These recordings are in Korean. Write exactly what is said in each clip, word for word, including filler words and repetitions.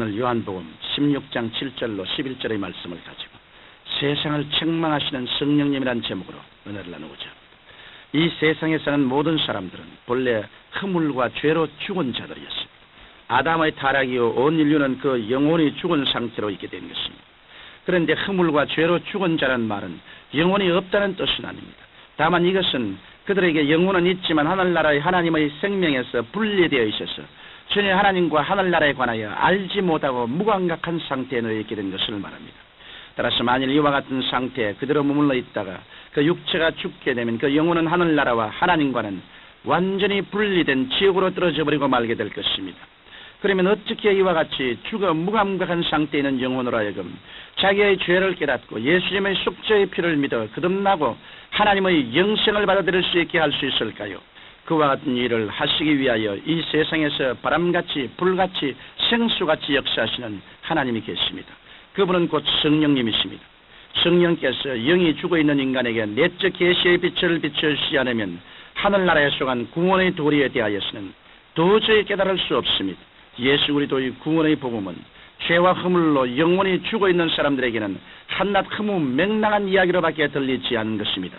오늘 요한복음 십육 장 칠 절로 십일 절의 말씀을 가지고 세상을 책망하시는 성령님이란 제목으로 은혜를 나누고자. 이 세상에 사는 모든 사람들은 본래 허물과 죄로 죽은 자들이었습니다. 아담의 타락 이후 온 인류는 그 영혼이 죽은 상태로 있게 된 것입니다. 그런데 허물과 죄로 죽은 자란 말은 영혼이 없다는 뜻은 아닙니다. 다만 이것은 그들에게 영혼은 있지만 하늘나라의 하나님의 생명에서 분리되어 있어서 전혀 하나님과 하늘나라에 관하여 알지 못하고 무감각한 상태에 놓여 있게 된 것을 말합니다. 따라서 만일 이와 같은 상태에 그대로 머물러 있다가 그 육체가 죽게 되면 그 영혼은 하늘나라와 하나님과는 완전히 분리된 지옥으로 떨어져 버리고 말게 될 것입니다. 그러면 어떻게 이와 같이 죽어 무감각한 상태에 있는 영혼으로 하여금 자기의 죄를 깨닫고 예수님의 속죄의 피를 믿어 거듭나고 하나님의 영생을 받아들일 수 있게 할 수 있을까요? 그와 같은 일을 하시기 위하여 이 세상에서 바람같이 불같이 생수같이 역사하시는 하나님이 계십니다. 그분은 곧 성령님이십니다. 성령께서 영이 죽어있는 인간에게 내적 계시의 빛을 비춰주시지 않으면 하늘나라에 속한 구원의 도리에 대하여서는 도저히 깨달을 수 없습니다. 예수 그리스도의 구원의 복음은 죄와 허물로 영원히 죽어있는 사람들에게는 한낱 허무 맹랑한 이야기로밖에 들리지 않는 것입니다.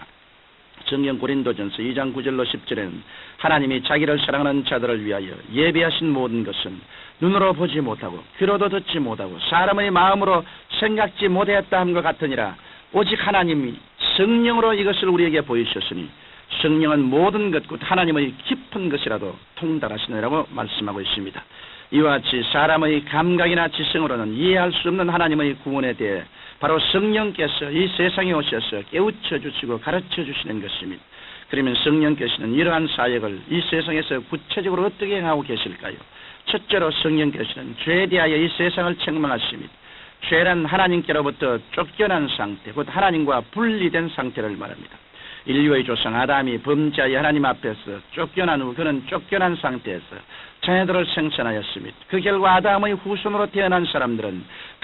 성경 고린도전서 이 장 구 절로 십 절에는 하나님이 자기를 사랑하는 자들을 위하여 예비하신 모든 것은 눈으로 보지 못하고 귀로도 듣지 못하고 사람의 마음으로 생각지 못하였다 함과 같으니라. 오직 하나님이 성령으로 이것을 우리에게 보이셨으니 성령은 모든 것 곧 하나님의 깊은 것이라도 통달하시느라고 말씀하고 있습니다. 이와 같이 사람의 감각이나 지성으로는 이해할 수 없는 하나님의 구원에 대해 바로 성령께서 이 세상에 오셔서 깨우쳐 주시고 가르쳐 주시는 것입니다. 그러면 성령께서는 이러한 사역을 이 세상에서 구체적으로 어떻게 행하고 계실까요? 첫째로 성령께서는 죄에 대하여 이 세상을 책망하십니다. 죄란 하나님께로부터 쫓겨난 상태, 곧 하나님과 분리된 상태를 말합니다. 인류의 조상 아담이 범죄하여 하나님 앞에서 쫓겨난 후 그는 쫓겨난 상태에서 자녀들을 생산하였습니다. 그 결과 아담의 후손으로 태어난 사람들은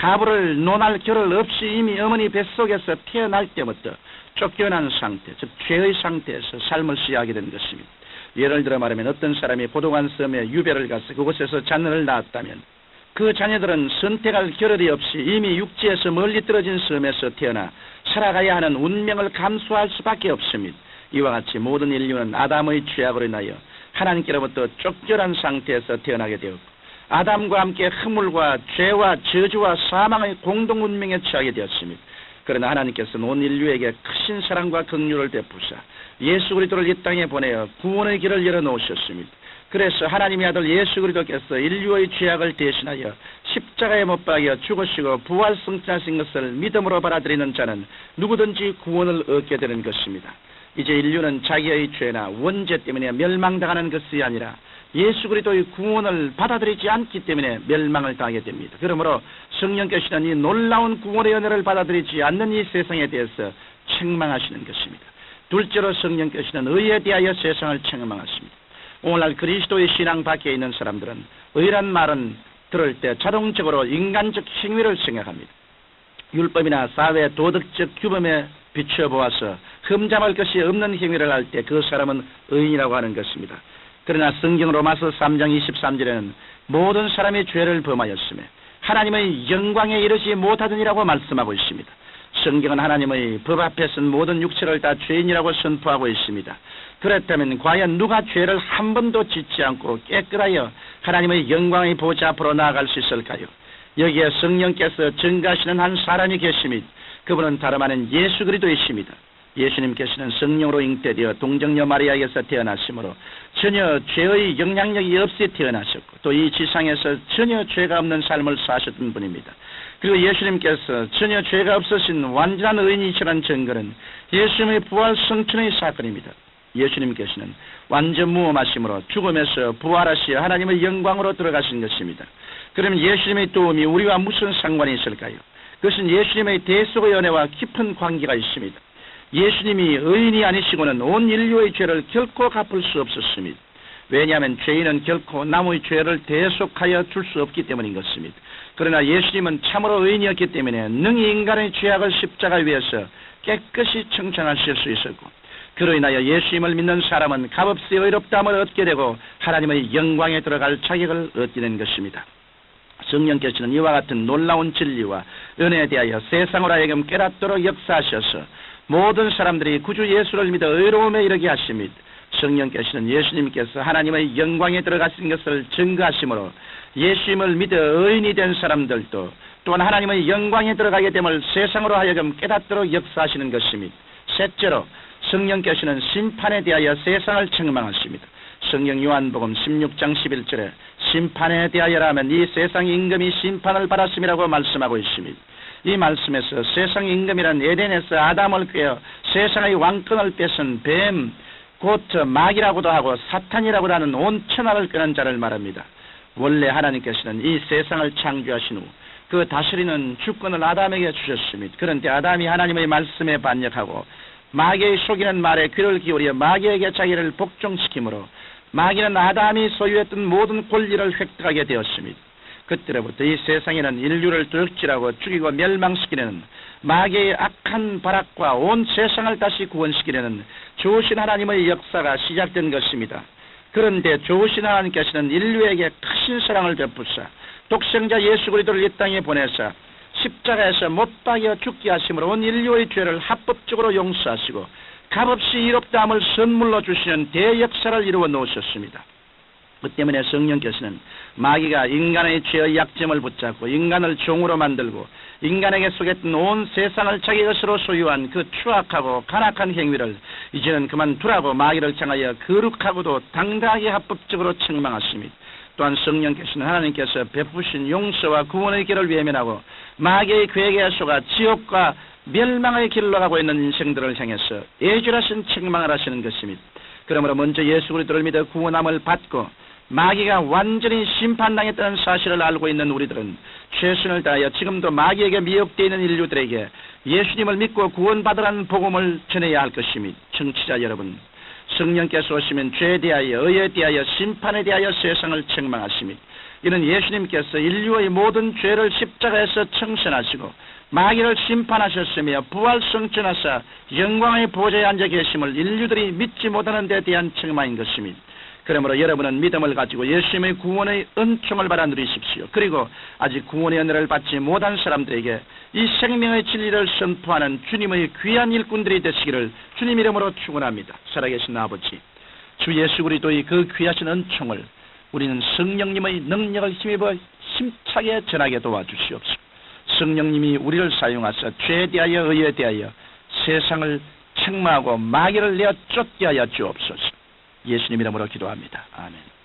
가부를 논할 겨를 없이 이미 어머니 뱃속에서 태어날 때부터 쫓겨난 상태, 즉 죄의 상태에서 삶을 시작하게 된 것입니다. 예를 들어 말하면 어떤 사람이 고독한 섬에 유배를 가서 그곳에서 자녀를 낳았다면 그 자녀들은 선택할 겨를이 없이 이미 육지에서 멀리 떨어진 섬에서 태어나 살아가야 하는 운명을 감수할 수밖에 없습니다. 이와 같이 모든 인류는 아담의 죄악으로 인하여 하나님께로부터 쫓겨난 상태에서 태어나게 되었고 아담과 함께 허물과 죄와 저주와 사망의 공동 운명에 처하게 되었습니다. 그러나 하나님께서는 온 인류에게 크신 사랑과 긍휼을 베푸사 예수 그리스도를 이 땅에 보내어 구원의 길을 열어놓으셨습니다. 그래서 하나님의 아들 예수 그리스도께서 인류의 죄악을 대신하여 십자가에 못 박여 죽으시고 부활 승천하신 것을 믿음으로 받아들이는 자는 누구든지 구원을 얻게 되는 것입니다. 이제 인류는 자기의 죄나 원죄 때문에 멸망당하는 것이 아니라 예수 그리스도의 구원을 받아들이지 않기 때문에 멸망을 당하게 됩니다. 그러므로 성령께서는 이 놀라운 구원의 은혜를 받아들이지 않는 이 세상에 대해서 책망하시는 것입니다. 둘째로 성령께서는 의에 대하여 세상을 책망하십니다. 오늘날 그리스도의 신앙 밖에 있는 사람들은 의란 말은 들을 때 자동적으로 인간적 행위를 생각합니다. 율법이나 사회 도덕적 규범에 비춰보아서 흠잡을 것이 없는 행위를 할 때 그 사람은 의인이라고 하는 것입니다. 그러나 성경 로마서 삼 장 이십삼 절에는 모든 사람이 죄를 범하였으며 하나님의 영광에 이르지 못하더니라고 말씀하고 있습니다. 성경은 하나님의 법 앞에서는 모든 육체를 다 죄인이라고 선포하고 있습니다. 그렇다면 과연 누가 죄를 한 번도 짓지 않고 깨끗하여 하나님의 영광의 보좌 앞으로 나아갈 수 있을까요? 여기에 성령께서 증거하시는 한 사람이 계십니다. 그분은 다름 아닌 예수 그리스도이십니다. 예수님께서는 성령으로 잉태되어 동정녀 마리아에게서 태어나시므로 전혀 죄의 영향력이 없이 태어나셨고 또 이 지상에서 전혀 죄가 없는 삶을 사셨던 분입니다. 그리고 예수님께서 전혀 죄가 없으신 완전한 의인이시라는 증거는 예수님의 부활 성천의 사건입니다. 예수님께서는 완전 무험하심으로 죽음에서 부활하시어 하나님의 영광으로 들어가신 것입니다. 그러면 예수님의 도움이 우리와 무슨 상관이 있을까요? 그것은 예수님의 대속의 은혜와 깊은 관계가 있습니다. 예수님이 의인이 아니시고는 온 인류의 죄를 결코 갚을 수 없었습니다. 왜냐하면 죄인은 결코 남의 죄를 대속하여 줄 수 없기 때문인 것입니다. 그러나 예수님은 참으로 의인이었기 때문에 능히 인간의 죄악을 십자가 위에서 깨끗이 청산하실 수 있었고 그로 인하여 예수님을 믿는 사람은 값없이 의롭다함을 얻게 되고 하나님의 영광에 들어갈 자격을 얻게 된 것입니다. 성령께서는 이와 같은 놀라운 진리와 은혜에 대하여 세상으로 하여금 깨닫도록 역사하셔서 모든 사람들이 구주 예수를 믿어 의로움에 이르게 하심이, 성령께서는 예수님께서 하나님의 영광에 들어가신 것을 증거하심으로 예수님을 믿어 의인이 된 사람들도 또한 하나님의 영광에 들어가게 됨을 세상으로 하여금 깨닫도록 역사하시는 것입니다. 셋째로 성령께서는 심판에 대하여 세상을 책망하십니다. 성경 요한복음 십육 장 십일 절에 심판에 대하여라면 이 세상 임금이 심판을 받았음이라고 말씀하고 있습니다. 이 말씀에서 세상 임금이란 에덴에서 아담을 꾀어 세상의 왕권을 뺏은 뱀, 곧 마귀라고도 하고 사탄이라고도 하는 온 천하를 끄는 자를 말합니다. 원래 하나님께서는 이 세상을 창조하신 후 그 다스리는 주권을 아담에게 주셨습니다. 그런데 아담이 하나님의 말씀에 반역하고 마귀의 속이는 말에 귀를 기울여 마귀에게 자기를 복종시키므로 마귀는 아담이 소유했던 모든 권리를 획득하게 되었습니다. 그때로부터 이 세상에는 인류를 도둑질하고 죽이고 멸망시키려는 마귀의 악한 발악과 온 세상을 다시 구원시키려는 좋으신 하나님의 역사가 시작된 것입니다. 그런데 좋으신 하나님께서는 인류에게 크신 사랑을 베푸사 독생자 예수 그리스도를 이 땅에 보내사 십자가에서 못 박여 죽게 하심으로 온 인류의 죄를 합법적으로 용서하시고 값없이 이롭다함을 선물로 주시는 대역사를 이루어 놓으셨습니다. 그 때문에 성령께서는 마귀가 인간의 죄의 약점을 붙잡고 인간을 종으로 만들고 인간에게 속였던 온 세상을 자기 것으로 소유한 그 추악하고 간악한 행위를 이제는 그만두라고 마귀를 향하여 거룩하고도 당당하게 합법적으로 책망하십니다. 또한 성령께서는 하나님께서 베푸신 용서와 구원의 길을 외면하고 마귀의 괴계에 속아 지옥과 멸망의 길로 가고 있는 인생들을 향해서 애절하신 책망을 하시는 것입니다. 그러므로 먼저 예수 그리스도를 믿어 구원함을 받고 마귀가 완전히 심판당했다는 사실을 알고 있는 우리들은 최선을 다하여 지금도 마귀에게 미혹되어 있는 인류들에게 예수님을 믿고 구원받으라는 복음을 전해야 할 것입니다. 청취자 여러분, 성령께서 오시면 죄에 대하여 의에 대하여 심판에 대하여 세상을 책망하십니다. 이는 예수님께서 인류의 모든 죄를 십자가에서 청산하시고 마귀를 심판하셨으며 부활성천하사 영광의 보좌에 앉아 계심을 인류들이 믿지 못하는 데 대한 책망인 것입니다. 그러므로 여러분은 믿음을 가지고 예수님의 구원의 은총을 받아 누리십시오. 그리고 아직 구원의 은혜를 받지 못한 사람들에게 이 생명의 진리를 선포하는 주님의 귀한 일꾼들이 되시기를 주님 이름으로 축원합니다. 살아계신 아버지, 주 예수 그리스도의 그 귀하신 은총을 우리는 성령님의 능력을 힘입어 힘차게 전하게 도와주시옵소서. 성령님이 우리를 사용하사 죄에 대하여 의에 대하여 세상을 책망하고 마귀를 내어 쫓게 하여 주옵소서. 예수님 이름으로 기도합니다. 아멘.